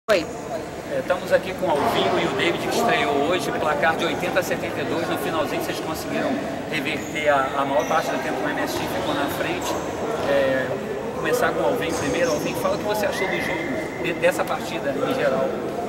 Oi. Estamos aqui com o Alvinho e o David, que estreou hoje, placar de 80-72. No finalzinho vocês conseguiram reverter a maior parte do tempo. O MST ficou na frente. Começar com o Alvinho primeiro. Alvinho, fala o que você achou do jogo, dessa partida em geral.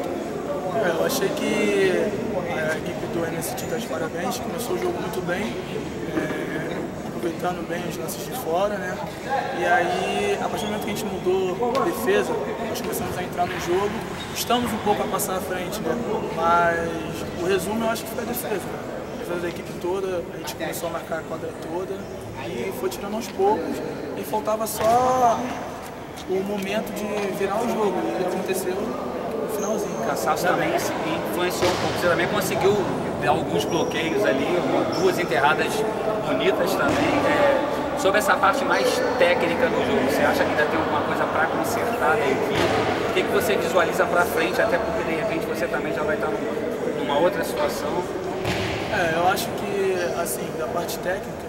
Eu achei que a equipe do MST está de parabéns, começou o jogo muito bem, aproveitando bem os lances de fora, né? E aí, a partir do momento que a gente mudou a defesa, nós começamos a entrar no jogo, estamos um pouco a passar à frente, né? Mas o resumo eu acho que foi a defesa, né? A defesa da equipe toda, a gente começou a marcar a quadra toda e foi tirando aos poucos, e faltava só o momento de virar o jogo, e aconteceu no finalzinho. O cansaço também influenciou um pouco, você também conseguiu dar alguns bloqueios ali, duas enterradas bonitas também. Sobre essa parte mais técnica do jogo, você acha que ainda tem alguma coisa para consertar da equipe? O que você visualiza para frente, até porque de repente você também já vai estar numa outra situação? Eu acho que, assim, da parte técnica,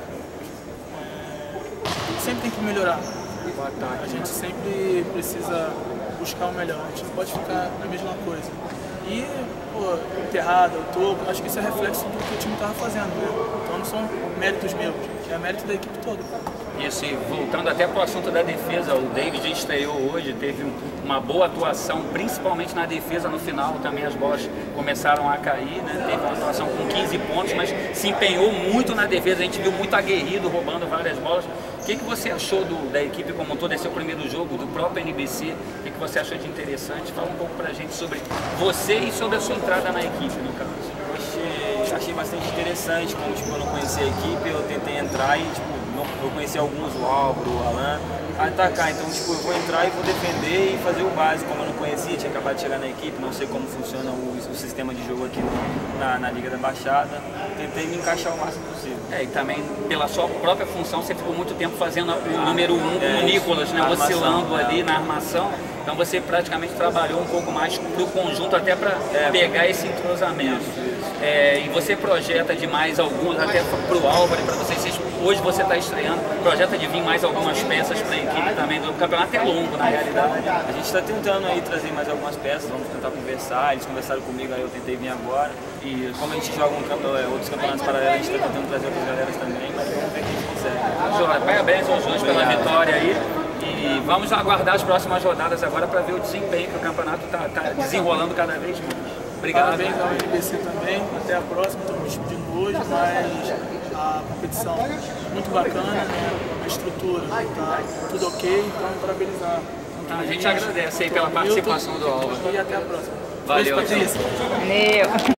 sempre tem que melhorar. A gente sempre precisa buscar o melhor, a gente não pode ficar na mesma coisa. E, enterrada, o topo, acho que isso é reflexo do que o time estava fazendo, né? Então não são méritos meus, é mérito da equipe toda. Isso, e voltando até para o assunto da defesa, o David estreou hoje, teve uma boa atuação, principalmente na defesa. No final também as bolas começaram a cair, né? Teve uma atuação com 15 pontos, mas se empenhou muito na defesa, a gente viu muito aguerrido, roubando várias bolas. O que você achou da equipe como um todo, esse é o primeiro jogo do próprio NBC? O que você achou de interessante? Fala um pouco pra gente sobre você e sobre a sua entrada na equipe, no caso. Achei bastante interessante, como eu não conhecia a equipe, eu tentei entrar e eu conheci alguns, o Álvaro, o Alan, a atacar. Então eu vou entrar e vou defender e fazer o básico, como eu não conhecia, tinha acabado de chegar na equipe, não sei como funciona o sistema de jogo aqui na Liga da Baixada. Tentei me encaixar o máximo possível. E também pela sua própria função, você ficou muito tempo fazendo o número 1 com o Nicolas, né, oscilando ali na armação. Então você praticamente trabalhou um pouco mais para o conjunto, até para pegar esse entrosamento. E você projeta de mais alguns, até para o Álvaro, para vocês, hoje você está estreando, projeta de vir mais algumas peças para a equipe também, do campeonato é longo na realidade. A gente está tentando aí trazer mais algumas peças, vamos tentar conversar, eles conversaram comigo, aí eu tentei vir agora. E como a gente joga outros campeonatos paralelos, a gente está tentando trazer outras galeras também, mas vamos ver o que a gente consegue. Parabéns aos dois pela vitória aí. E vamos aguardar as próximas rodadas agora para ver o desempenho que o campeonato está desenrolando cada vez mais. Obrigado. Parabéns ao NBC também, até a próxima, estamos despedindo hoje, mas a competição muito bacana, né? A estrutura está tudo ok, então parabenizar. A gente agradece aí pela participação do Álvaro. E até a próxima. Valeu. Beijo, Patrícia. Valeu.